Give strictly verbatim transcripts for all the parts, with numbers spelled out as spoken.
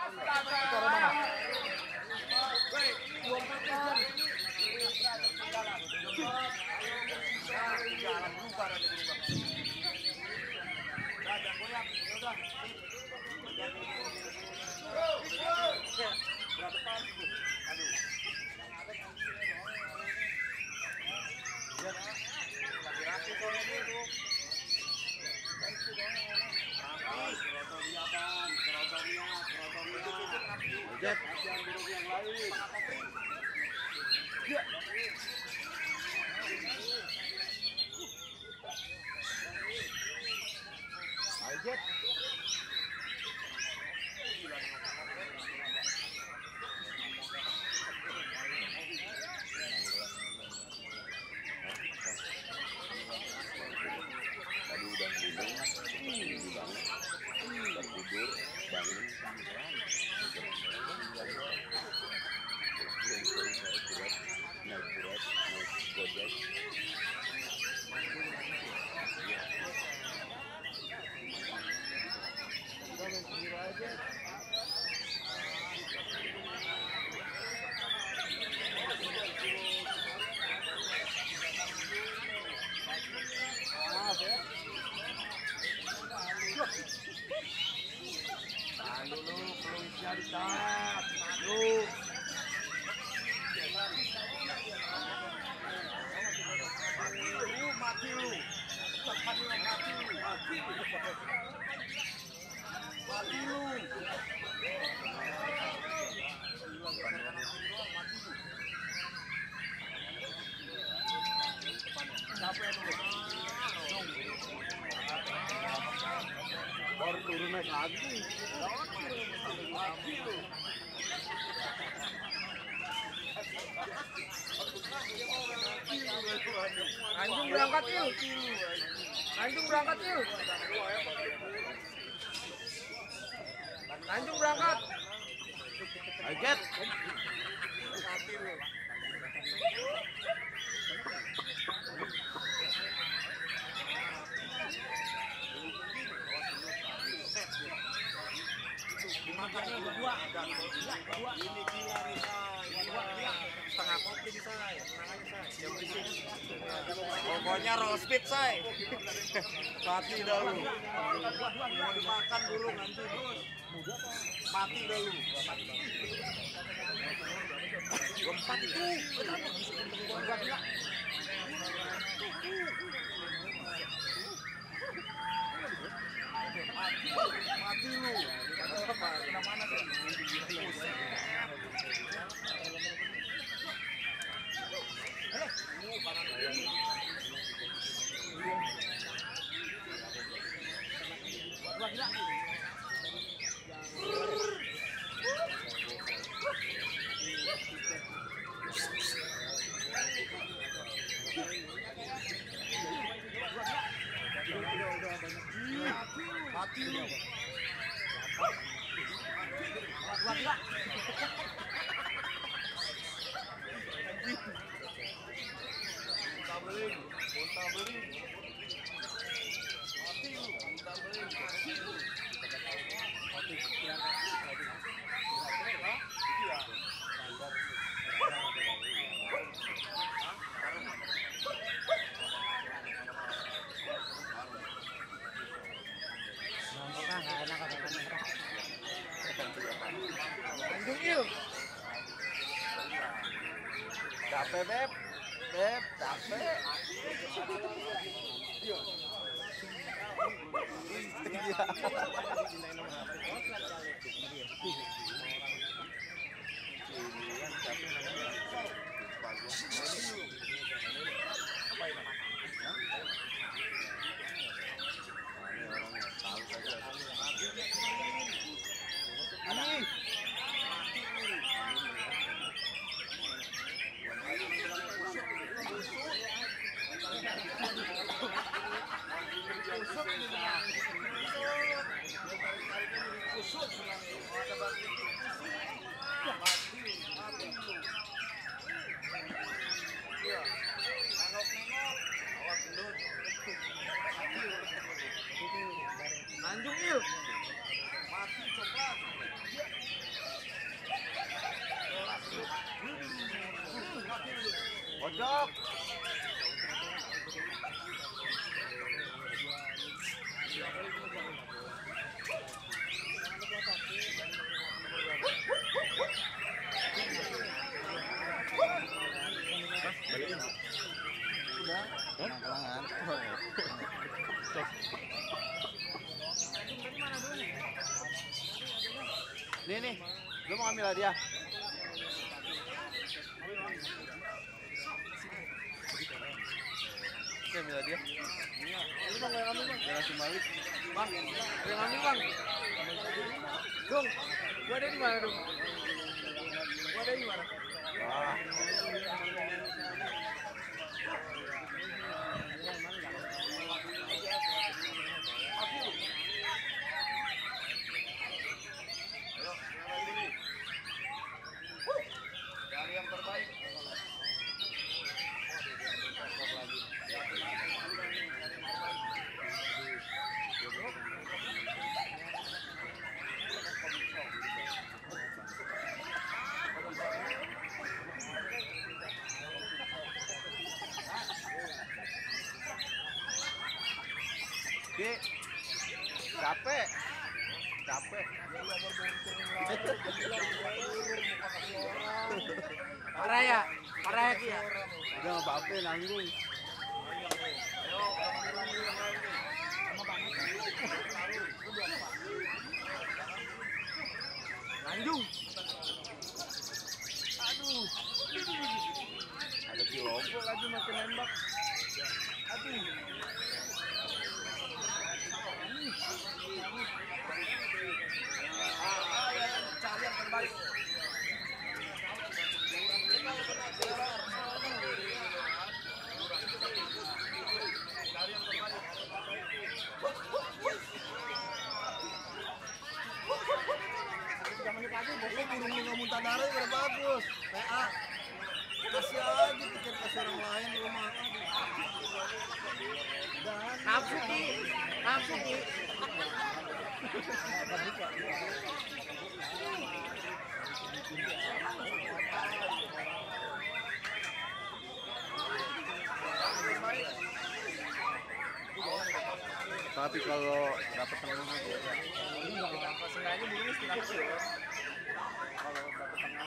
Baru turun naik lagi. Anjing berangkat yuk. Anjing berangkat yuk. Anjing berangkat. Aget. Dimakannya berdua, berdua. Ini gila nih, Say. Setengah kopi nih, Say. Tenang aja, Say. Yang berisik. Pokoknya roll speed, Say. Mati dah lu. Mau dimakan burung nanti. Mati dah lu. Lompat itu. Mati lu. Kemana sih? Mati lu. Gila. Unta beling, unta beling. Mati lu, unta beling. Mati. Anjing il. Capek, Beb. Beb, capek. Anjing il. Mati coklat. Pojok. Nih nih, lu mau ambil hadiah? Oke, ambil hadiah. Ini bang, yang ambil bang. Jangan langsung balik. Bang, yang ambil bang. Dong, gua ada di mana dong? Gua ada di mana? Wah. Dari yang terbaik. Ki, capek, capek. Parah ya, parah ya Ki ya. Udah nggak apa-apa, nanggung. Lanjung. Aduh, ada di logo lagi makin nembak. Aduh. Cari yang terbaik. Burung nggak muntah darah udah bagus. P A. Kasih aja tiket ke orang lain rumah. Nafsu Ki, nafsu Ki. Tapi kalau dapat tengah aja. Sengaja burung istirahat ya. Kalau dapat tengah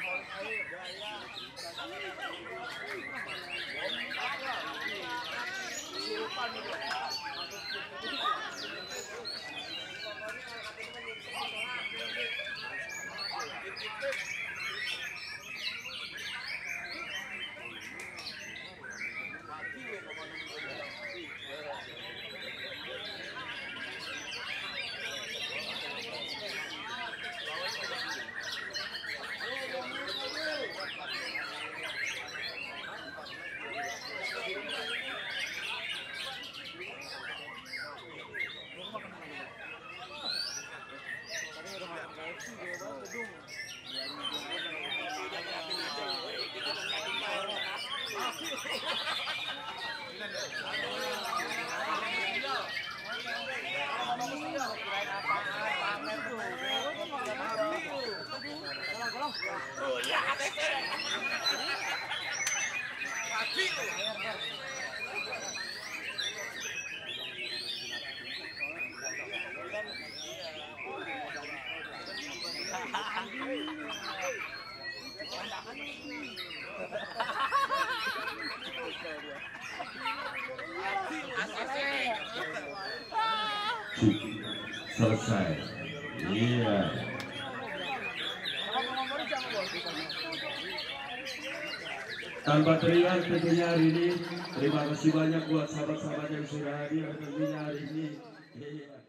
selesai. Iya. Tanpa teriak tentunya hari ini. Terima kasih banyak buat sahabat-sahabat yang sudah hadir tentunya hari ini. Iya.